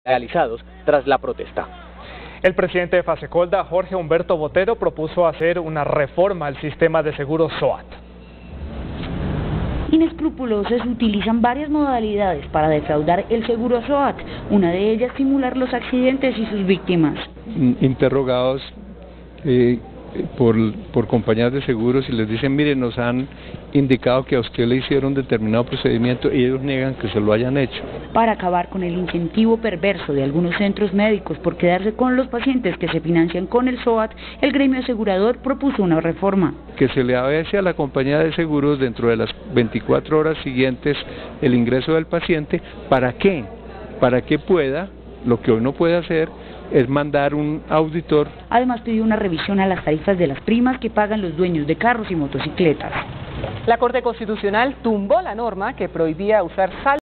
realizados tras la protesta. El presidente de Fasecolda, Jorge Humberto Botero, propuso hacer una reforma al sistema de seguros SOAT. Inescrupulosos utilizan varias modalidades para defraudar el seguro SOAT, una de ellas simular los accidentes y sus víctimas. Interrogados por compañías de seguros y les dicen, mire, nos han indicado que a usted le hicieron determinado procedimiento y ellos niegan que se lo hayan hecho. Para acabar con el incentivo perverso de algunos centros médicos por quedarse con los pacientes que se financian con el SOAT, el gremio asegurador propuso una reforma. Que se le avese a la compañía de seguros dentro de las 24 horas siguientes el ingreso del paciente. ¿Para qué? Para que pueda, lo que hoy no puede hacer, es mandar un auditor. Además pidió una revisión a las tarifas de las primas que pagan los dueños de carros y motocicletas. La Corte Constitucional tumbó la norma que prohibía usar sal